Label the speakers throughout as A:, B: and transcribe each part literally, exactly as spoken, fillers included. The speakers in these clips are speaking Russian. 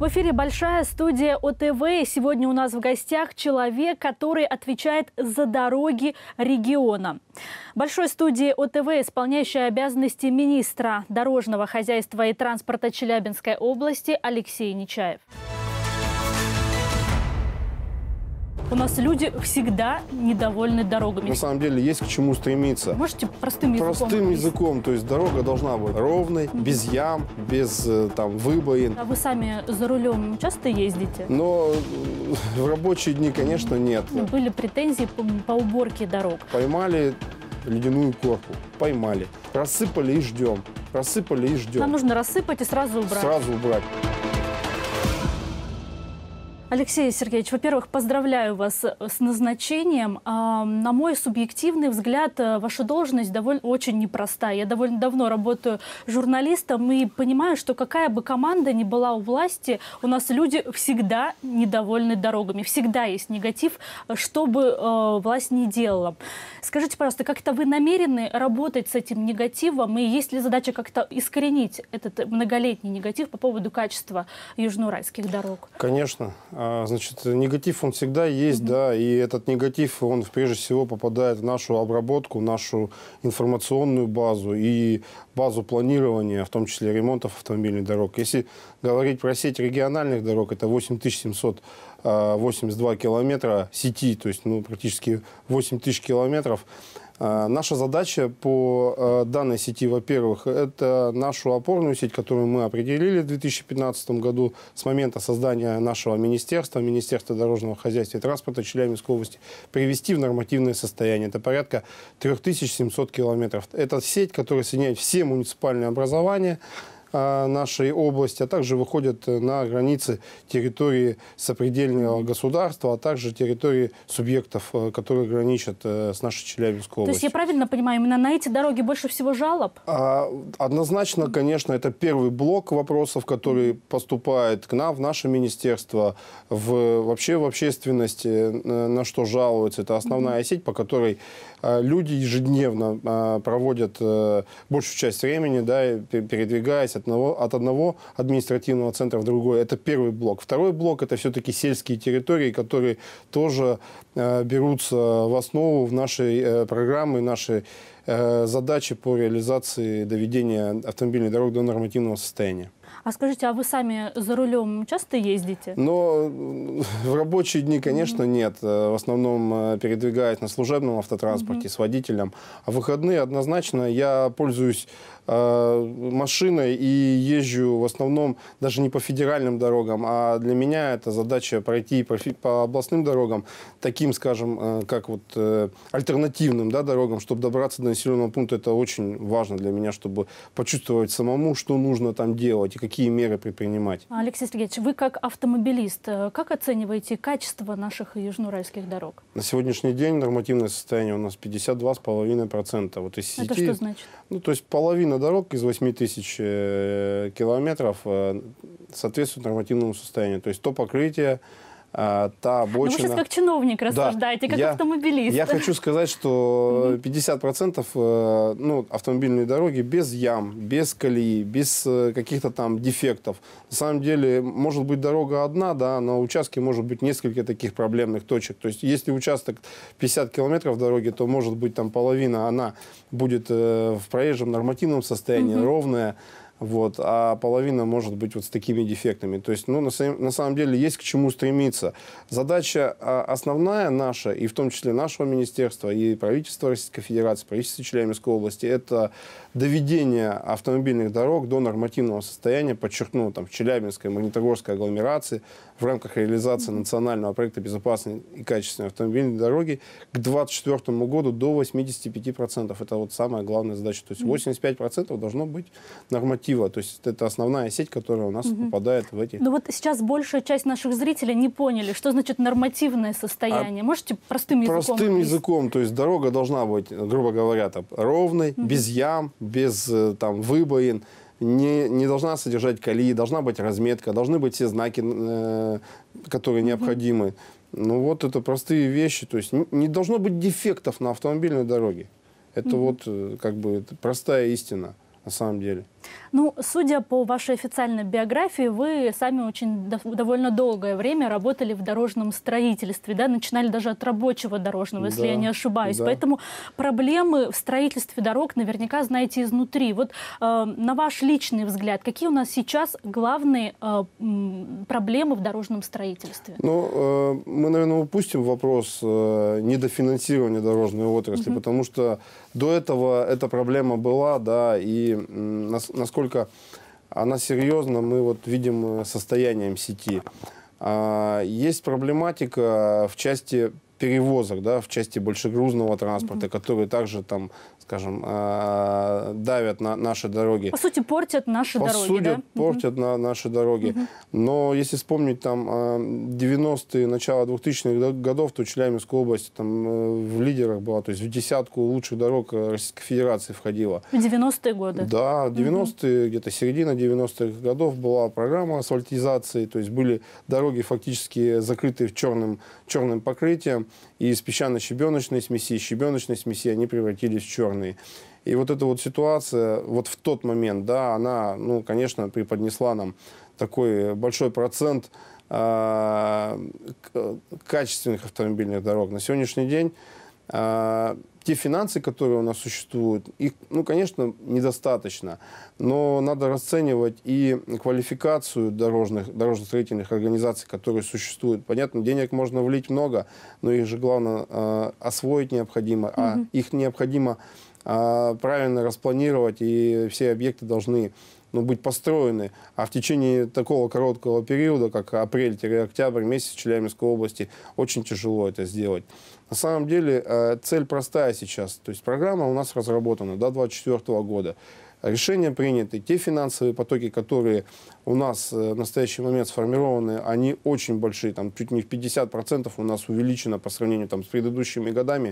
A: В эфире большая студия О Тэ Вэ. Сегодня у нас в гостях человек, который отвечает за дороги региона. В большой студии О Тэ Вэ исполняющий обязанности министра дорожного хозяйства и транспорта Челябинской области Алексей Нечаев. У нас люди всегда недовольны дорогами.
B: На самом деле есть к чему стремиться.
A: Можете простым языком?
B: Простым языком. То есть дорога должна быть ровной, mm-hmm. без ям, без там выбоин.
A: А вы сами за рулем часто ездите?
B: Но в рабочие дни, конечно, нет.
A: Были претензии по, по уборке дорог.
B: Поймали ледяную корку. Поймали. Рассыпали и ждем. Рассыпали и ждем.
A: Нам нужно рассыпать и сразу убрать.
B: Сразу убрать.
A: Алексей Сергеевич, во-первых, поздравляю вас с назначением. На мой субъективный взгляд, ваша должность довольно очень непростая. Я довольно давно работаю журналистом и понимаю, что какая бы команда ни была у власти, у нас люди всегда недовольны дорогами. Всегда есть негатив, что бы власть ни делала. Скажите, пожалуйста, как-то вы намерены работать с этим негативом? И есть ли задача как-то искоренить этот многолетний негатив по поводу качества южноуральских дорог?
B: Конечно. Значит, негатив он всегда есть, mm-hmm. да, и этот негатив, он прежде всего попадает в нашу обработку, нашу информационную базу и базу планирования, в том числе ремонтов автомобильных дорог. Если говорить про сеть региональных дорог, это восемь тысяч семьсот восемьдесят два километра сети, то есть ну, практически восемь тысяч километров. Наша задача по данной сети, во-первых, это нашу опорную сеть, которую мы определили в две тысячи пятнадцатом году с момента создания нашего министерства, Министерства дорожного хозяйства и транспорта Челябинской области, привести в нормативное состояние. Это порядка три тысячи семьсот километров. Это сеть, которая соединяет все муниципальные образования нашей области, а также выходят на границы территории сопредельного государства, а также территории субъектов, которые граничат с нашей Челябинской областью.
A: То есть я правильно понимаю, именно на эти дороги больше всего жалоб?
B: А, однозначно, конечно, это первый блок вопросов, который поступает к нам, в наше министерство, в, вообще в общественности, на что жалуются. Это основная mm-hmm. сеть, по которой люди ежедневно проводят большую часть времени, да, передвигаясь от одного, от одного административного центра в другой. Это первый блок. Второй блок – это все-таки сельские территории, которые тоже берутся в основу в нашей программы, нашей задачи по реализации доведения автомобильных дорог до нормативного состояния.
A: А скажите, а вы сами за рулем часто ездите?
B: Но в рабочие дни, конечно, mm-hmm. нет. В основном передвигаюсь на служебном автотранспорте mm-hmm. с водителем. А в выходные однозначно я пользуюсь э, машиной и езжу в основном даже не по федеральным дорогам, а для меня это задача пройти по, по областным дорогам, таким, скажем, э, как вот э, альтернативным, да, дорогам, чтобы добраться до населенного пункта. Это очень важно для меня, чтобы почувствовать самому, что нужно там делать и какие меры предпринимать.
A: Алексей Сергеевич, вы как автомобилист, как оцениваете качество наших южноуральских дорог?
B: На сегодняшний день нормативное состояние у нас пятьдесят два с половиной процента. Вот из сети,
A: это что значит?
B: Ну, то есть половина дорог из восьми тысяч э, километров э, соответствует нормативному состоянию. То есть то покрытие, та обочина.
A: Но вы сейчас как чиновник рассуждаете, да, как
B: я,
A: автомобилист.
B: Я хочу сказать, что пятьдесят процентов ну, автомобильные дороги без ям, без колеи, без каких-то там дефектов. На самом деле, может быть дорога одна, да, на участке может быть несколько таких проблемных точек. То есть, если участок пятьдесят километров дороги, то может быть там половина, она будет в проезжем нормативном состоянии, угу. ровная. Вот, а половина может быть вот с такими дефектами. То есть, ну, на, на самом деле есть к чему стремиться. Задача а, основная наша, и в том числе нашего министерства, и правительства Российской Федерации, правительства Челябинской области, это доведение автомобильных дорог до нормативного состояния, подчеркну, там, в Челябинской, Магнитогорской агломерации в рамках реализации национального проекта безопасной и качественной автомобильной дороги к двадцать четвёртому году до восьмидесяти пяти процентов. Это вот самая главная задача. То есть восемьдесят пять процентов должно быть норматива. То есть это основная сеть, которая у нас угу. попадает в эти...
A: Ну вот сейчас большая часть наших зрителей не поняли, что значит нормативное состояние. А Можете простым языком?
B: Простым языком. То есть дорога должна быть, грубо говоря, там, ровной, угу. без ям, без там, выбоин. Не, не должна содержать колеи, должна быть разметка, должны быть все знаки, э, которые необходимы. Ну вот это простые вещи. То есть не, не должно быть дефектов на автомобильной дороге. Это mm-hmm. вот как бы это простая истина на самом деле.
A: Ну, судя по вашей официальной биографии, вы сами очень дов довольно долгое время работали в дорожном строительстве, да, начинали даже от рабочего дорожного, если
B: Да,
A: я не ошибаюсь.
B: да.
A: Поэтому проблемы в строительстве дорог наверняка знаете изнутри. Вот э, на ваш личный взгляд, какие у нас сейчас главные э, проблемы в дорожном строительстве?
B: Ну, э, мы, наверное, упустим вопрос э, недофинансирования дорожной отрасли, угу. потому что до этого эта проблема была, да, и м, нас, насколько она серьезна, мы вот видим состоянием сети. А, есть проблематика в части перевозок, да, в части большегрузного транспорта, mm-hmm. которые также там, скажем, э, давят на наши дороги.
A: По сути, портят наши
B: По
A: дороги,
B: сути,
A: да?
B: портят mm-hmm. на наши дороги. Mm-hmm. Но если вспомнить там девяностые, начало двухтысячных годов, то Челябинская область там в лидерах была, то есть в десятку лучших дорог Российской Федерации входила.
A: В девяностые годы?
B: Да, девяностые, mm-hmm. где-то середина девяностых годов была программа асфальтизации, то есть были дороги фактически закрыты в черным, черным покрытием, и из песчано-щебеночной смеси, щебеночной смеси они превратились в черные. И вот эта вот ситуация, вот в тот момент, да, она, ну, конечно, преподнесла нам такой большой процент э, качественных автомобильных дорог. На сегодняшний день э, те финансы, которые у нас существуют, их, ну, конечно, недостаточно, но надо расценивать и квалификацию дорожных, дорожно-строительных организаций, которые существуют. Понятно, денег можно влить много, но их же, главное, э, освоить необходимо, а mm-hmm. их необходимо э, правильно распланировать, и все объекты должны, ну, быть построены. А в течение такого короткого периода, как апрель-октябрь месяц в Челябинской области, очень тяжело это сделать. На самом деле цель простая сейчас. То есть программа у нас разработана до две тысячи двадцать четвёртого года. Решения приняты. Те финансовые потоки, которые у нас в настоящий момент сформированы, они очень большие. Там чуть не в пятьдесят процентов у нас увеличено по сравнению там, с предыдущими годами.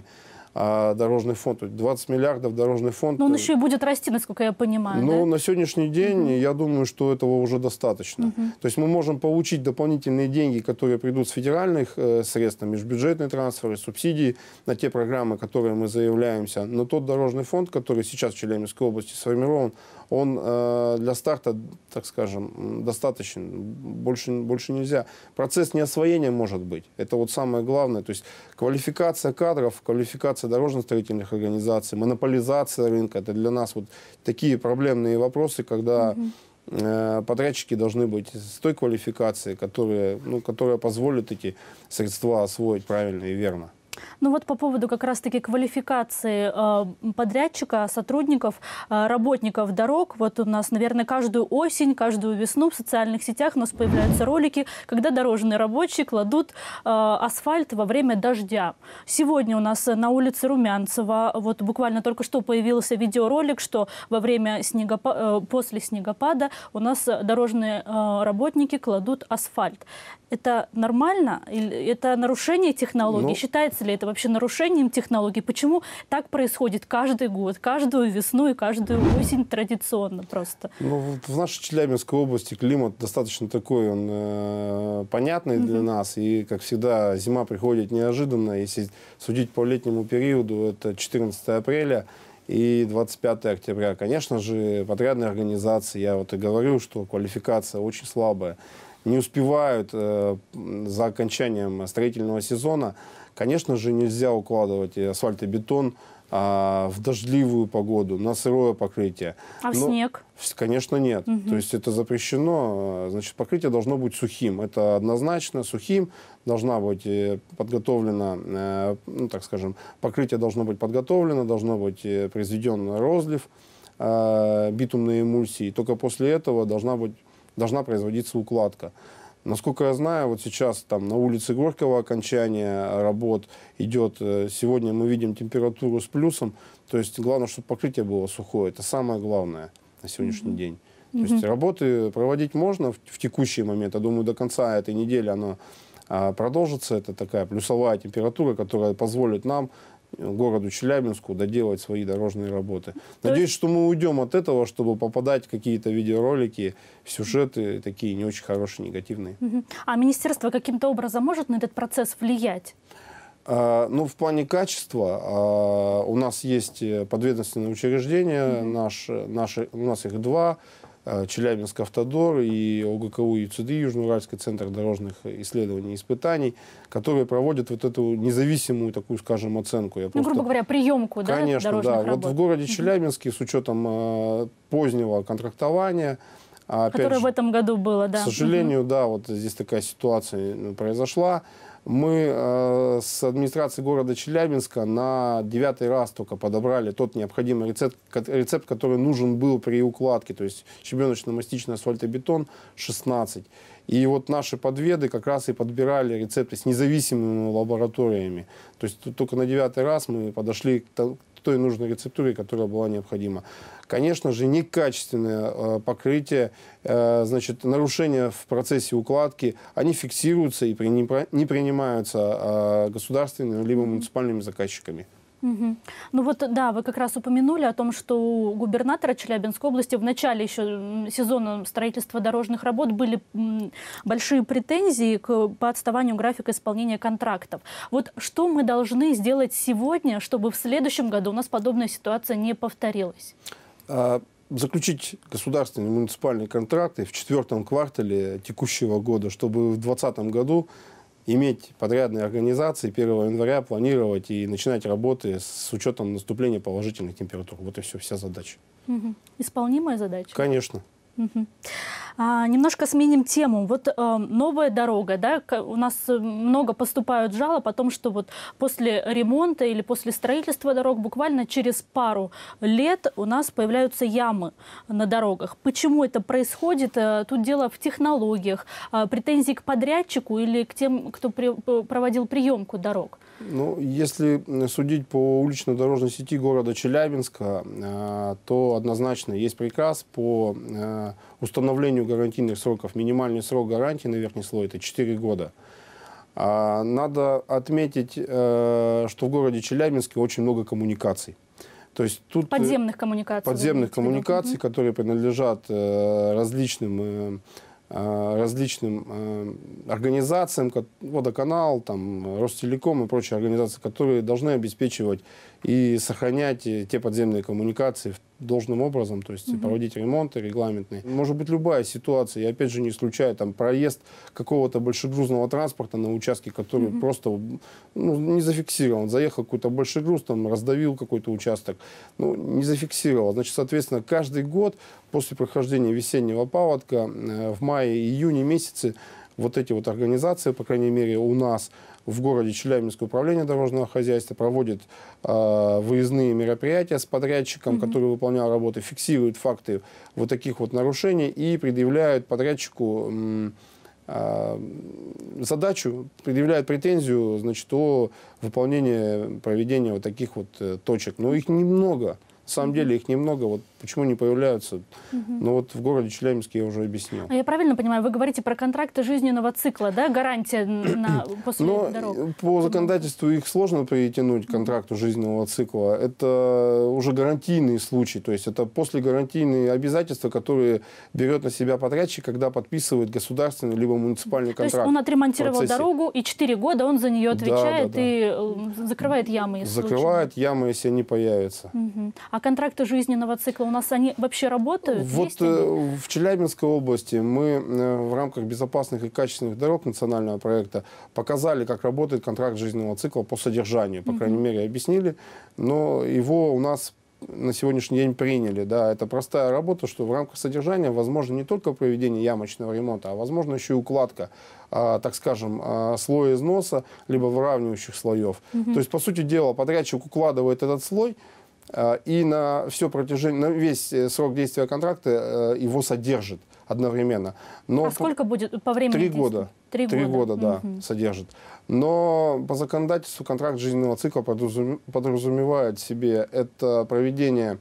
B: А дорожный фонд, двадцать миллиардов дорожный фонд.
A: Но он еще и будет расти, насколько я понимаю.
B: Ну,
A: да?
B: На сегодняшний день, uh-huh. я думаю, что этого уже достаточно.
A: Uh-huh.
B: То есть мы можем получить дополнительные деньги, которые придут с федеральных э, средств, межбюджетные трансферы, субсидии на те программы, которые мы заявляемся. Но тот дорожный фонд, который сейчас в Челябинской области сформирован, он э, для старта, так скажем, достаточен. Больше, больше нельзя. Процесс неосвоения может быть. Это вот самое главное. То есть квалификация кадров, квалификация дорожно-строительных организаций, монополизация рынка. Это для нас вот такие проблемные вопросы, когда угу. э, подрядчики должны быть с той квалификацией, которая, ну, которая позволит эти средства освоить правильно и верно.
A: Ну вот по поводу как раз-таки квалификации э, подрядчика, сотрудников, э, работников дорог. Вот у нас, наверное, каждую осень, каждую весну в социальных сетях у нас появляются ролики, когда дорожные рабочие кладут э, асфальт во время дождя. Сегодня у нас на улице Румянцева, вот буквально только что появился видеоролик, что во время снегопада, э, после снегопада у нас дорожные э, работники кладут асфальт. Это нормально? Или это нарушение технологий? Ну, считается ли это вообще нарушением технологий? Почему так происходит каждый год, каждую весну и каждую осень традиционно просто?
B: Ну, в нашей Челябинской области климат достаточно такой, он э, понятный для угу. нас. И, как всегда, зима приходит неожиданно. Если судить по летнему периоду, это четырнадцатое апреля и двадцать пятое октября. Конечно же, подрядные организации, я вот и говорю, что квалификация очень слабая, не успевают э, за окончанием строительного сезона. Конечно же, нельзя укладывать асфальт и бетон а, в дождливую погоду, на сырое покрытие.
A: А в Но, снег?
B: Конечно, нет. Угу. То есть это запрещено. Значит, покрытие должно быть сухим. Это однозначно сухим. Должна быть подготовлена, э, ну, так скажем, покрытие должно быть подготовлено, должно быть произведен розлив э, битумной эмульсии. Только после этого должна быть должна производиться укладка. Насколько я знаю, вот сейчас там на улице Горького окончание работ идет. Сегодня мы видим температуру с плюсом. То есть главное, чтобы покрытие было сухое. Это самое главное на сегодняшний mm-hmm. день. То mm-hmm. есть работы проводить можно в, в текущий момент. Я думаю, до конца этой недели оно а, продолжится. Это такая плюсовая температура, которая позволит нам, городу Челябинску, доделать свои дорожные работы. Надеюсь, что мы уйдем от этого, чтобы попадать в какие-то видеоролики, сюжеты такие не очень хорошие, негативные.
A: А министерство каким-то образом может на этот процесс влиять?
B: А, ну, в плане качества а, у нас есть подведомственные учреждения, mm-hmm. наш, наши, у нас их два, Челябинск Автодор и ОГКУ ЮЦД, Южноуральский центр дорожных исследований и испытаний, которые проводят вот эту независимую такую, скажем, оценку. Я
A: ну,
B: просто...
A: грубо говоря, приемку, да,
B: Конечно,
A: дорожных
B: да.
A: работ.
B: Вот в городе Челябинске с учетом э, позднего контрактования, а,
A: которое
B: же,
A: в этом году было, да.
B: К сожалению, угу. да, вот здесь такая ситуация произошла. Мы э, с администрацией города Челябинска на девятый раз только подобрали тот необходимый рецепт, рецепт, который нужен был при укладке, то есть щебеночно-мастичный асфальтобетон шестнадцать. И вот наши подведы как раз и подбирали рецепты с независимыми лабораториями. То есть только на девятый раз мы подошли к той нужной рецептуре, которая была необходима. Конечно же, некачественное э, покрытие, э, значит, нарушения в процессе укладки, они фиксируются и при, не, не принимаются э, государственными либо муниципальными заказчиками.
A: Угу. Ну вот, да, вы как раз упомянули о том, что у губернатора Челябинской области в начале еще сезона строительства дорожных работ были большие претензии к, по отставанию графика исполнения контрактов. Вот что мы должны сделать сегодня, чтобы в следующем году у нас подобная ситуация не повторилась?
B: Заключить государственные муниципальные контракты в четвертом квартале текущего года, чтобы в двадцатом году иметь подрядные организации, первого января планировать и начинать работы с учетом наступления положительных температур. Вот и все, вся задача.
A: Угу. Исполнимая задача?
B: Конечно.
A: Угу. А, немножко сменим тему. Вот э, новая дорога, да, у нас много поступают жалоб о том, что вот после ремонта или после строительства дорог буквально через пару лет у нас появляются ямы на дорогах. Почему это происходит? Тут дело в технологиях, претензии к подрядчику или к тем, кто при, проводил приемку дорог?
B: Ну, если судить по улично-дорожной сети города Челябинска, то однозначно есть приказ по установлению гарантийных сроков. Минимальный срок гарантии на верхний слой – это четыре года. Надо отметить, что в городе Челябинске очень много коммуникаций. То есть тут
A: подземных коммуникаций.
B: Подземных коммуникаций, угу. которые принадлежат различным различным организациям, водоканал, там, Ростелеком и прочие организации, которые должны обеспечивать и сохранять те подземные коммуникации должным образом, то есть угу. проводить ремонты регламентные. Может быть любая ситуация, я опять же не исключаю там проезд какого-то большегрузного транспорта на участке, который угу. просто ну, не зафиксирован. Заехал какой-то большой груз, там, раздавил какой-то участок, ну, не зафиксировал. Значит, соответственно, каждый год после прохождения весеннего паводка в мае-июне месяце вот эти вот организации, по крайней мере у нас в городе Челябинское управление дорожного хозяйства проводит э, выездные мероприятия с подрядчиком, mm-hmm. который выполнял работы, фиксирует факты вот таких вот нарушений и предъявляют подрядчику э, э, задачу, предъявляют претензию, значит, о выполнении проведения вот таких вот э, точек. Но их немного. На самом деле их немного, вот почему не появляются, угу. но вот в городе Челябинске я уже объяснил.
A: А я правильно понимаю, вы говорите про контракты жизненного цикла, да, гарантия на, после
B: но
A: дорог?
B: По законодательству их сложно притянуть к контракту жизненного цикла. Это уже гарантийный случай, то есть это послегарантийные обязательства, которые берет на себя подрядчик, когда подписывает государственный либо муниципальный контракт.
A: То есть он отремонтировал дорогу, и четыре года он за нее отвечает, да, да, да. и закрывает ямы. Если
B: закрывает случайно. ямы, если они появятся.
A: Угу. А контракты жизненного цикла у нас они вообще работают?
B: Вот в Челябинской области мы в рамках безопасных и качественных дорог национального проекта показали, как работает контракт жизненного цикла по содержанию. По крайней мере, объяснили, но его у нас на сегодняшний день приняли. Да, это простая работа, что в рамках содержания возможно не только проведение ямочного ремонта, а возможно еще и укладка, а, так скажем, а, слоя износа, либо выравнивающих слоев. Mm-hmm. То есть, по сути дела, подрядчик укладывает этот слой, и на все протяжение, на весь срок действия контракта его содержит одновременно. Но
A: а сколько будет по времени?
B: Три года.
A: Три
B: Три
A: года,
B: года, да,
A: угу.
B: содержит. Но по законодательству контракт жизненного цикла подразумевает в себе это проведение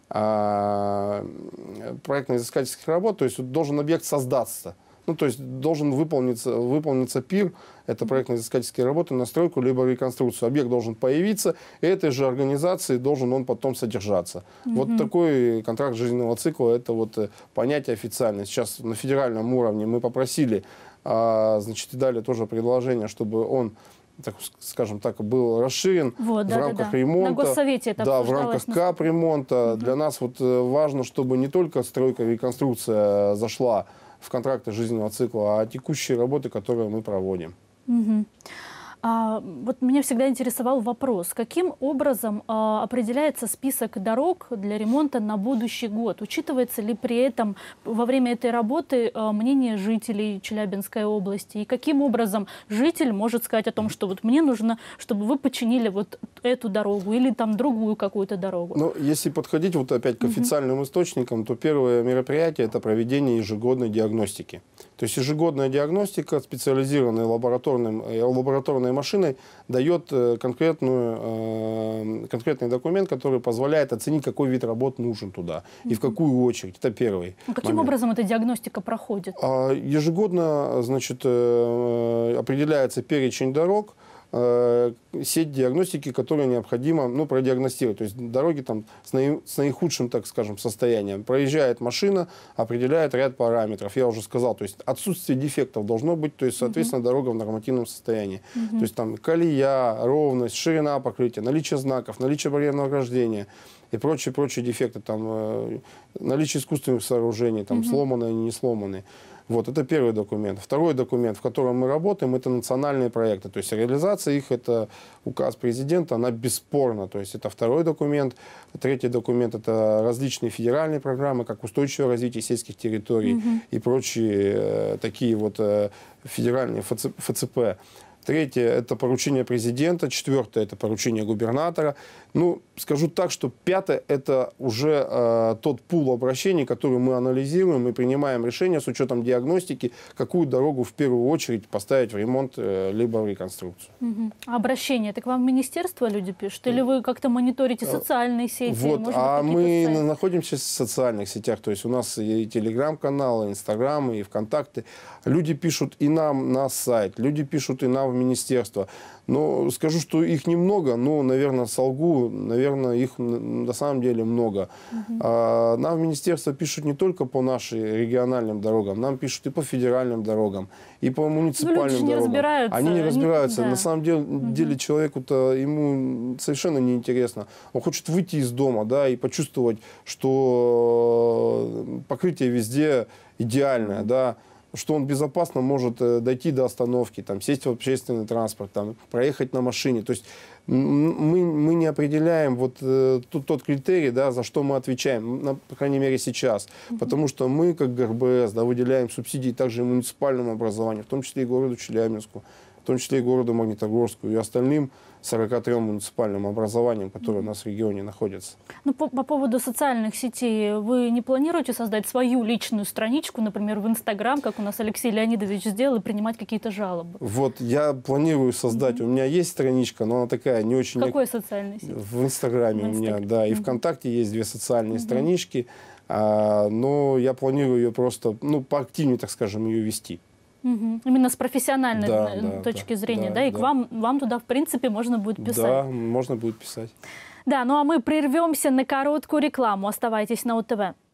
B: а, проектно-изыскательских работ, то есть должен объект создаться. Ну, то есть должен выполниться, выполниться ПИР, это проектно-изыскательские работы, на стройку либо реконструкцию. Объект должен появиться, и этой же организации должен он потом содержаться. Mm-hmm. Вот такой контракт жизненного цикла, это вот понятие официальное. Сейчас на федеральном уровне мы попросили, а, значит, и дали тоже предложение, чтобы он так скажем так, был расширен
A: вот,
B: в
A: да,
B: рамках
A: да, да.
B: ремонта.
A: На госсовете это
B: да, в рамках капремонта. Угу. Для нас вот важно, чтобы не только стройка, реконструкция зашла в контракты жизненного цикла, а текущие работы, которые мы проводим.
A: Угу. А, вот меня всегда интересовал вопрос, каким образом а, определяется список дорог для ремонта на будущий год? Учитывается ли при этом во время этой работы а, мнение жителей Челябинской области? И каким образом житель может сказать о том, что вот мне нужно, чтобы вы починили вот эту дорогу или там другую какую-то дорогу?
B: Ну, если подходить вот опять к официальным угу. источникам, то первое мероприятие – это проведение ежегодной диагностики. То есть ежегодная диагностика, специализированная лабораторным, лабораторной машиной, дает конкретную, конкретный документ, который позволяет оценить, какой вид работ нужен туда и в какую очередь. Это первый
A: а каким
B: момент.
A: образом эта диагностика проходит?
B: Ежегодно, значит, определяется перечень дорог, сеть диагностики, которую необходимо ну, продиагностировать. То есть дороги там с, наи, с наихудшим, так скажем, состоянием. Проезжает машина, определяет ряд параметров. Я уже сказал, то есть отсутствие дефектов должно быть, то есть, соответственно, uh-huh. дорога в нормативном состоянии. Uh-huh. То есть там колея, ровность, ширина покрытия, наличие знаков, наличие барьерного ограждения и прочие-прочие дефекты. Там, э, наличие искусственных сооружений, там, uh-huh. сломанные, не сломанные. Вот, это первый документ. Второй документ, в котором мы работаем, это национальные проекты. То есть реализация их, это указ президента, она бесспорна. То есть это второй документ. Третий документ, это различные федеральные программы, как устойчивое развитие сельских территорий угу. и прочие э, такие вот э, федеральные эф цэ пэ. Третье – это поручение президента. Четвертое – это поручение губернатора. Ну, скажу так, что пятое – это уже э, тот пул обращений, который мы анализируем и принимаем решение с учетом диагностики, какую дорогу в первую очередь поставить в ремонт э, либо в реконструкцию.
A: Угу. А обращение – это к вам в министерство люди пишут? Или вы как-то мониторите социальные сети?
B: Вот,
A: может
B: а
A: быть,
B: мы
A: сайты?
B: находимся в социальных сетях. То есть у нас и телеграм-каналы, и инстаграм, и ВКонтакте. Люди пишут и нам на сайт, люди пишут и нам в министерство. Но скажу, что их немного, но, наверное, солгу, наверное, их на самом деле много. Uh-huh. а, нам в министерство пишут не только по нашим региональным дорогам, нам пишут и по федеральным дорогам, и по муниципальным
A: ну, люди
B: дорогам.
A: Не разбираются.
B: Они не разбираются.
A: Они... Да.
B: На самом деле, uh-huh. деле человеку-то ему совершенно неинтересно. Он хочет выйти из дома, да, и почувствовать, что покрытие везде идеальное, uh-huh. да, что он безопасно может дойти до остановки, там, сесть в общественный транспорт, там, проехать на машине. То есть мы, мы не определяем вот э, тот, тот критерий, да, за что мы отвечаем, на, по крайней мере сейчас. Mm-hmm. Потому что мы, как гэ эр бэ эс, да, выделяем субсидии также и муниципальному образованию, в том числе и городу Челябинску, в том числе и городу Магнитогорску и остальным сорока трём муниципальным образованиям, которые у нас в регионе находятся.
A: Ну, по, по поводу социальных сетей, вы не планируете создать свою личную страничку, например, в Инстаграм, как у нас Алексей Леонидович сделал, и принимать какие-то жалобы? Вот
B: я планирую создать. Mm-hmm. У меня есть страничка, но она такая не очень...
A: В какой социальной сети?
B: В Инстаграме в у меня, да. И mm-hmm. ВКонтакте есть две социальные mm-hmm. странички, а, но я планирую ее просто, ну, поактивнее, так скажем, ее вести.
A: Угу. Именно с профессиональной
B: да, да,
A: точки
B: да,
A: зрения, да,
B: да,
A: и
B: да.
A: к вам, вам туда, в принципе, можно будет писать.
B: Да, можно будет писать.
A: Да, ну а мы прервемся на короткую рекламу. Оставайтесь на о тэ вэ.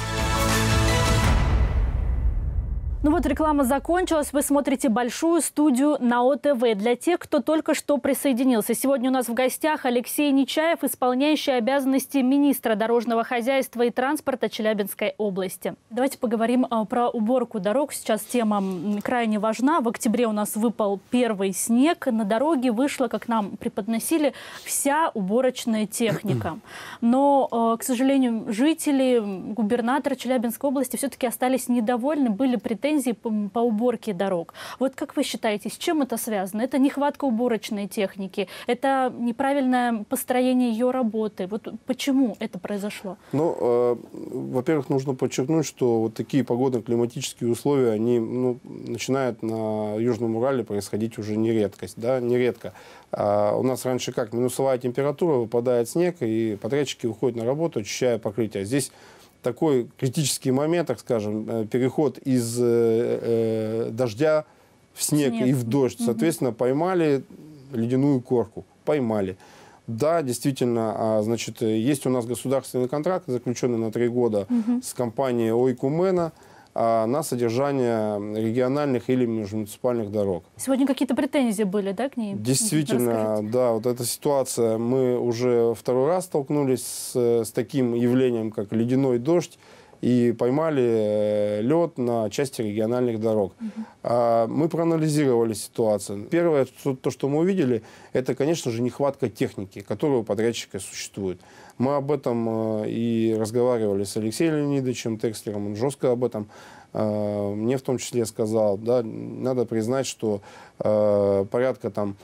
A: Ну вот, реклама закончилась. Вы смотрите большую студию на о тэ вэ. Для тех, кто только что присоединился. Сегодня у нас в гостях Алексей Нечаев, исполняющий обязанности министра дорожного хозяйства и транспорта Челябинской области. Давайте поговорим а, про уборку дорог. Сейчас тема крайне важна. В октябре у нас выпал первый снег. На дороге вышла, как нам преподносили, вся уборочная техника. Но, а, к сожалению, жители, губернатор Челябинской области все-таки остались недовольны, были претензии По, по уборке дорог. Вот как вы считаете, с чем это связано? Это нехватка уборочной техники, это неправильное построение ее работы. Вот почему это произошло?
B: Ну, э, во-первых, нужно подчеркнуть, что вот такие погодно-климатические условия, они ну, начинают на Южном Урале происходить уже не редкость, да, нередко. А у нас раньше как? Минусовая температура, выпадает снег, и подрядчики выходят на работу, очищая покрытие. Здесь такой критический момент, так скажем, переход из э, э, дождя в снег, снег и в дождь. Соответственно, угу. поймали ледяную корку. Поймали. Да, действительно, значит, есть у нас государственный контракт, заключенный на три года угу. с компанией Ойкумена. а, на содержание региональных или межмуниципальных дорог.
A: Сегодня какие-то претензии были, да, к ней?
B: Действительно,
A: Расскажите.
B: да, вот эта ситуация, мы уже второй раз столкнулись с, с таким явлением, как ледяной дождь, и поймали лед на части региональных дорог. Uh-huh. А, мы проанализировали ситуацию. Первое, то, то, что мы увидели, это, конечно же, нехватка техники, которая у подрядчика существует. Мы об этом и разговаривали с Алексеем Леонидовичем Текслером, он жестко об этом мне в том числе сказал. Да, надо признать, что порядка там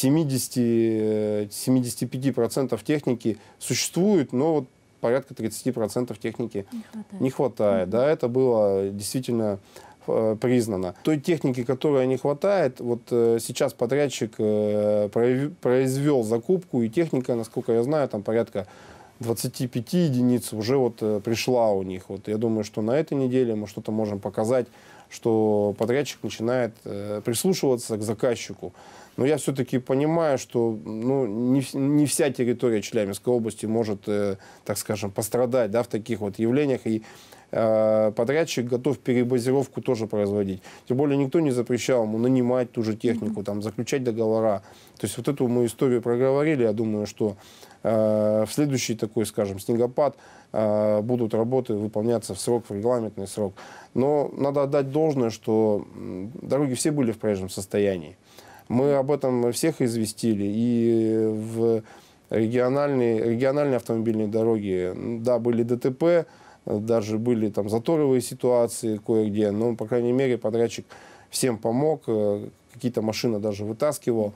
B: семьдесят-семьдесят пять процентов техники существует, но вот порядка тридцать процентов техники не хватает. Не хватает. Mm-hmm. Да, это было действительно э, признано. Той техники, которой не хватает, вот э, сейчас подрядчик э, произвел закупку, и техника, насколько я знаю, там порядка двадцать пять единиц уже вот э, пришла у них. Вот я думаю, что на этой неделе мы что-то можем показать, что подрядчик начинает э, прислушиваться к заказчику. Но я все-таки понимаю, что ну, не, не вся территория Челябинской области может, э, так скажем, пострадать, да, в таких вот явлениях. И э, подрядчик готов перебазировку тоже производить. Тем более никто не запрещал ему нанимать ту же технику, mm-hmm. там, заключать договора. То есть вот эту мы историю проговорили. Я думаю, что э, в следующий такой, скажем, снегопад э, будут работы выполняться в срок, в регламентный срок. Но надо отдать должное, что дороги все были в прежнем состоянии. Мы об этом всех известили, и в региональные, региональные автомобильные дороги, да, были ДТП, даже были там заторовые ситуации кое-где, но, по крайней мере, подрядчик всем помог, какие-то машины даже вытаскивал.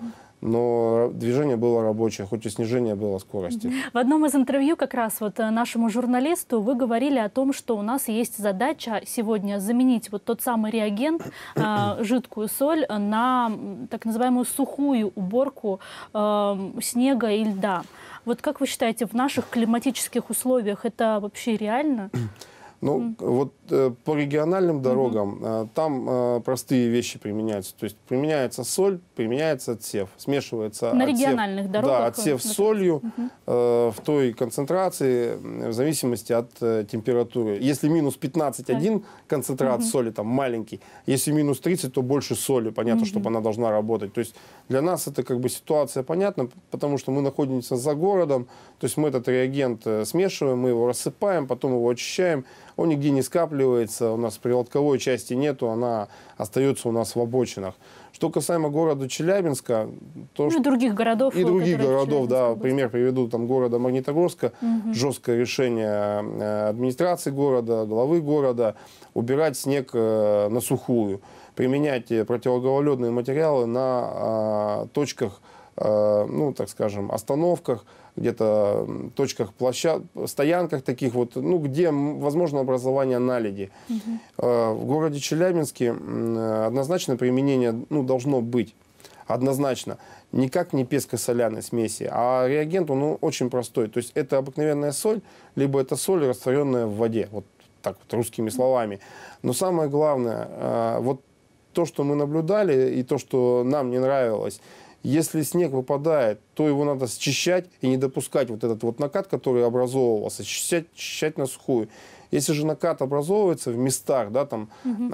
B: Но движение было рабочее, хоть и снижение было скорости.
A: В одном из интервью как раз вот нашему журналисту вы говорили о том, что у нас есть задача сегодня заменить вот тот самый реагент, э, жидкую соль, на так называемую сухую уборку э, снега и льда. Вот как вы считаете, в наших климатических условиях это вообще реально?
B: Ну, mm. вот э, по региональным дорогам
A: mm-hmm.
B: э, там э, простые вещи применяются. То есть применяется соль, применяется отсев, смешивается
A: на
B: отсев,
A: региональных дорогах.
B: Да, отсев с солью mm-hmm. э, в той концентрации, в зависимости от э, температуры. Если минус пятнадцать один концентрат mm-hmm. соли, там маленький, если минус тридцать, то больше соли, понятно, mm-hmm. чтобы она должна работать. То есть для нас это как бы ситуация понятна, потому что мы находимся за городом, то есть мы этот реагент э, смешиваем, мы его рассыпаем, потом его очищаем. Он нигде не скапливается, у нас прилотковой части нету, она остается у нас в обочинах. Что касаемо города Челябинска, то
A: ну, и других городов.
B: И других городов, да, пример приведу, там города Магнитогорска,
A: угу.
B: жесткое решение администрации города, главы города, убирать снег на сухую, применять противогололедные материалы на а, точках, а, ну, так скажем, остановках, где-то точках площад, стоянках таких вот, ну, где возможно образование наледи. Uh-huh. В городе Челябинске однозначно применение, ну, должно быть. Однозначно. Никак не песко-соляной смеси, а реагент, он ну, очень простой. То есть это обыкновенная соль, либо это соль, растворенная в воде. Вот так вот, русскими словами. Но самое главное, вот то, что мы наблюдали, и то, что нам не нравилось, если снег выпадает, то его надо счищать и не допускать вот этот вот накат, который образовывался, счищать, счищать на сухую. Если же накат образовывается в местах, да, там, угу.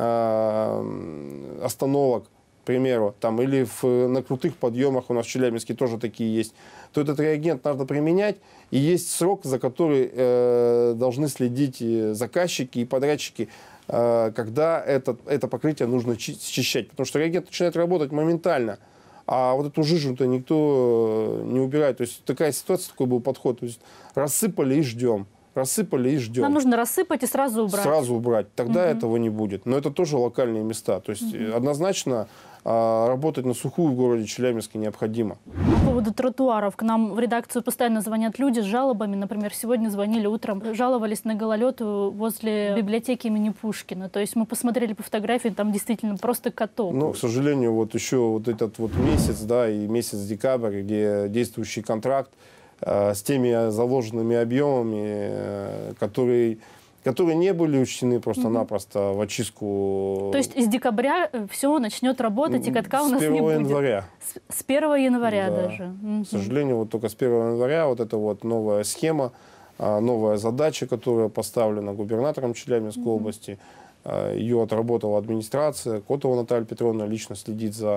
B: э, остановок, к примеру, там, или в, на крутых подъемах, у нас в Челябинске тоже такие есть, то этот реагент надо применять, и есть срок, за который э, должны следить заказчики и подрядчики, э, когда это, это покрытие нужно счищать, потому что реагент начинает работать моментально. А вот эту жижу-то никто не убирает. То есть такая ситуация, такой был подход. То есть рассыпали и ждем. Рассыпали и ждем.
A: Нам нужно рассыпать и сразу убрать.
B: Сразу убрать. Тогда
A: угу.
B: этого не будет. Но это тоже локальные места. То есть
A: угу.
B: однозначно а, работать на сухую в городе Челябинске необходимо.
A: По поводу тротуаров. К нам в редакцию постоянно звонят люди с жалобами. Например, сегодня звонили утром, жаловались на гололед возле библиотеки имени Пушкина. То есть мы посмотрели по фотографии, там действительно просто каток.
B: Ну, к сожалению, вот еще вот этот вот месяц, да, и месяц декабрь, где действующий контракт э, с теми заложенными объемами, э, которые... которые не были учтены просто-напросто mm-hmm. в очистку.
A: То есть с декабря все начнет работать, и катка у нас не будет?
B: С первого января.
A: С первого января
B: да.
A: даже. Mm-hmm.
B: К сожалению, вот только с первого января вот эта вот новая схема, новая задача, которая поставлена губернатором Челябинской mm-hmm. области, ее отработала администрация. Котова Наталья Петровна лично следит за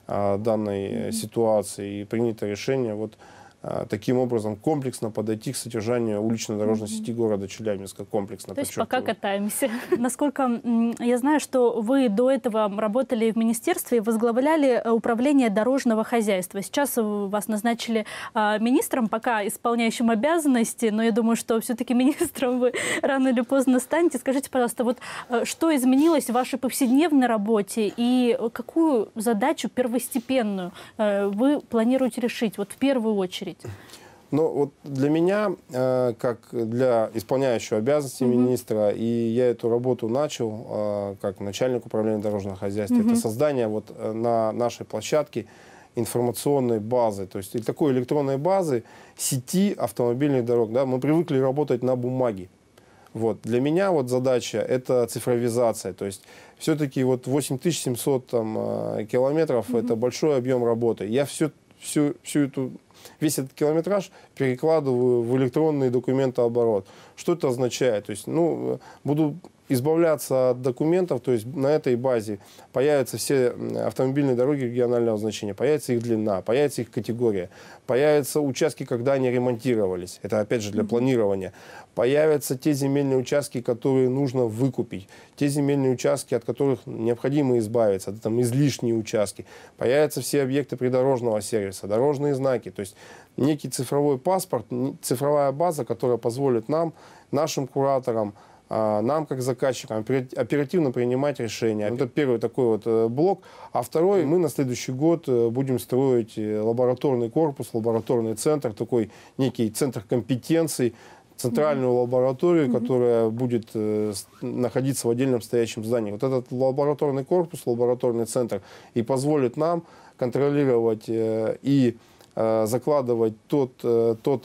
B: данной mm-hmm. ситуацией, и принято решение вот таким образом комплексно подойти к содержанию улично-дорожной mm-hmm. сети города Челябинска. Комплексно.
A: То есть пока катаемся. Насколько я знаю, что вы до этого работали в министерстве и возглавляли управление дорожного хозяйства. Сейчас вас назначили министром, пока исполняющим обязанности, но я думаю, что все-таки министром вы рано или поздно станете. Скажите, пожалуйста, вот что изменилось в вашей повседневной работе и какую задачу первостепенную вы планируете решить вот в первую очередь?
B: Ну, вот для меня, э, как для исполняющего обязанности mm-hmm. министра, и я эту работу начал э, как начальник управления дорожного хозяйства, mm-hmm. это создание вот на нашей площадке информационной базы, то есть такой электронной базы сети автомобильных дорог. Да? Мы привыкли работать на бумаге. Вот. Для меня вот задача это цифровизация, то есть все-таки вот восемь тысяч семьсот там, километров mm-hmm. это большой объем работы. Я все, всю, всю эту Весь этот километраж перекладываю в электронный документооборот. Что это означает? То есть, ну, буду избавляться от документов, то есть на этой базе появятся все автомобильные дороги регионального значения, появится их длина, появится их категория, появятся участки, когда они ремонтировались, это опять же для планирования, появятся те земельные участки, которые нужно выкупить, те земельные участки, от которых необходимо избавиться, это там излишние участки, появятся все объекты придорожного сервиса, дорожные знаки, то есть некий цифровой паспорт, цифровая база, которая позволит нам, нашим кураторам, нам, как заказчикам, оперативно принимать решения. Это первый такой вот блок. А второй, мы на следующий год будем строить лабораторный корпус, лабораторный центр, такой некий центр компетенций, центральную mm-hmm. лабораторию, mm-hmm. которая будет э, находиться в отдельном стоящем здании. Вот этот лабораторный корпус, лабораторный центр и позволит нам контролировать э, и э, закладывать тот, э, тот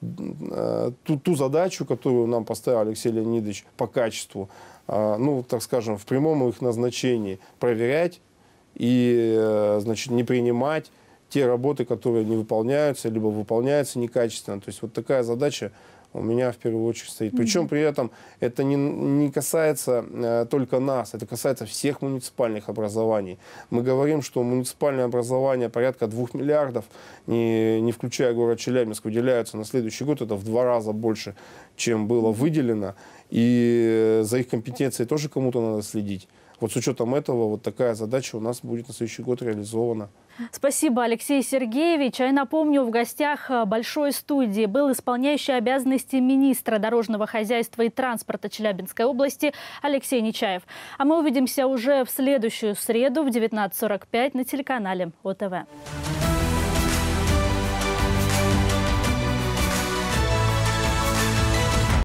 B: Ту, ту задачу, которую нам поставил Алексей Леонидович по качеству, ну, так скажем, в прямом их назначении проверять и, значит, не принимать те работы, которые не выполняются, либо выполняются некачественно. То есть вот такая задача у меня в первую очередь стоит. Mm-hmm. Причем при этом это не, не касается э, только нас, это касается всех муниципальных образований. Мы говорим, что муниципальное образование порядка двух миллиардов, не, не включая город Челябинск, выделяются на следующий год. Это в два раза больше, чем было выделено. И за их компетенцией тоже кому-то надо следить. Вот с учетом этого вот такая задача у нас будет на следующий год реализована.
A: Спасибо, Алексей Сергеевич. А я напомню, в гостях большой студии был исполняющий обязанности министра дорожного хозяйства и транспорта Челябинской области Алексей Нечаев. А мы увидимся уже в следующую среду в девятнадцать сорок пять на телеканале О Тэ Вэ.